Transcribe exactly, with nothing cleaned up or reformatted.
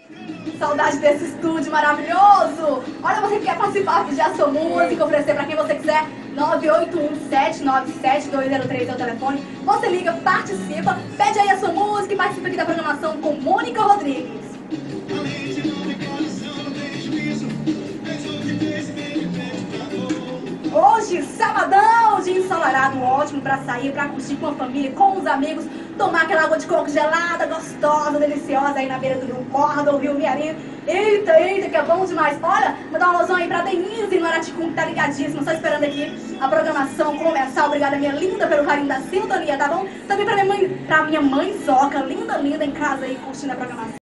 Saudade desse estúdio maravilhoso! Olha, você que quer participar, pedir a sua música, oferecer pra quem você quiser, nove oito um sete nove sete dois zero três é o telefone. Você liga, participa, pede aí a sua música e participa aqui da programação com Mônica Rodrigues. Hoje, sabadão, dia ensolarado, ótimo pra sair, pra curtir com a família, com os amigos, tomar aquela água de coco gelada, gostosa, deliciosa aí na beira do Rio Corda, do Rio Miarinho. Eita, eita, que é bom demais. Olha, vou dar uma alusão aí pra Denise no Araticum, que tá ligadíssima, só esperando aqui a programação começar. Obrigada, minha linda, pelo carinho da sintonia, tá bom? Também pra minha mãe, pra minha mãe Zoca, linda, linda em casa aí, curtindo a programação.